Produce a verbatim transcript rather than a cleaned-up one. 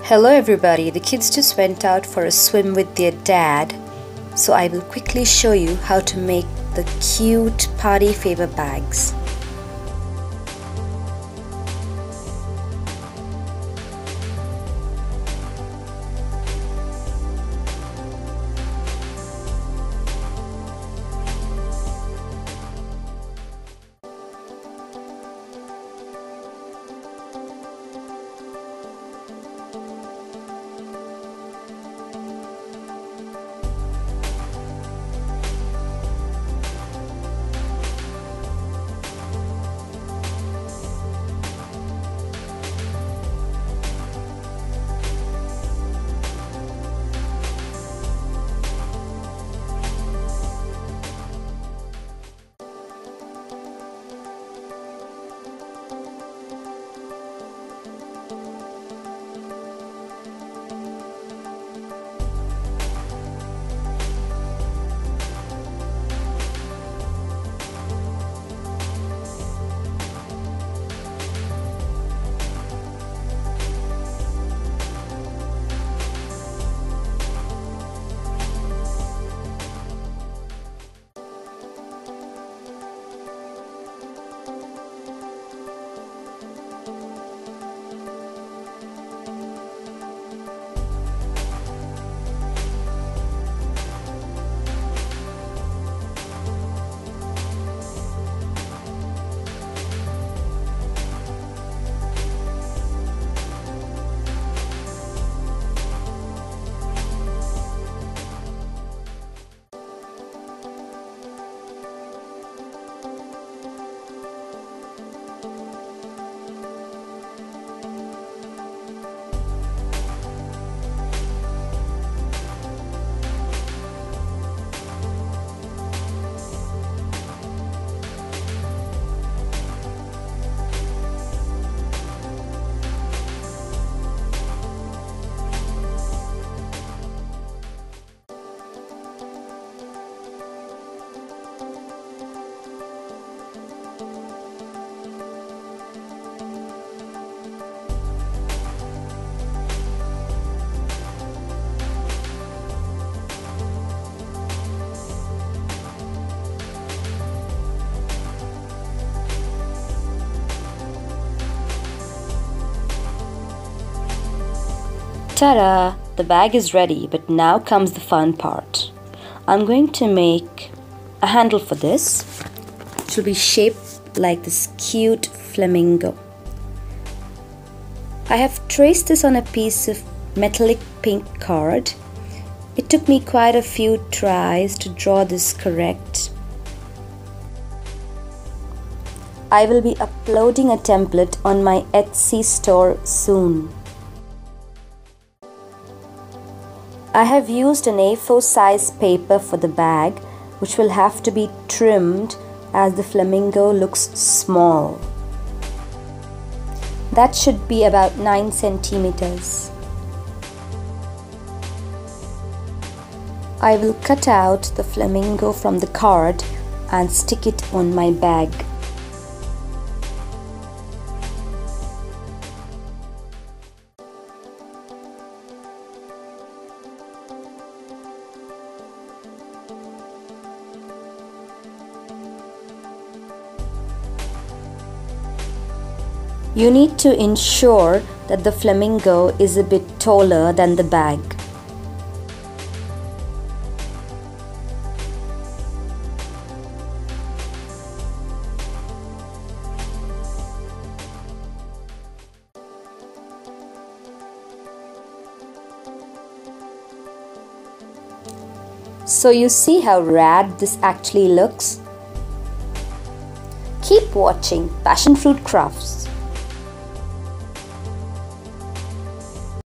Hello everybody, the kids just went out for a swim with their dad, so I will quickly show you how to make the cute party favor bags. Ta-da! The bag is ready, but now comes the fun part. I'm going to make a handle for this, which will be shaped like this cute flamingo. I have traced this on a piece of metallic pink card. It took me quite a few tries to draw this correct. I will be uploading a template on my Etsy store soon. I have used an A four size paper for the bag, which will have to be trimmed as the flamingo looks small. That should be about nine centimeters. I will cut out the flamingo from the card and stick it on my bag. You need to ensure that the flamingo is a bit taller than the bag. So you see how rad this actually looks? Keep watching Passion Fruit Crafts.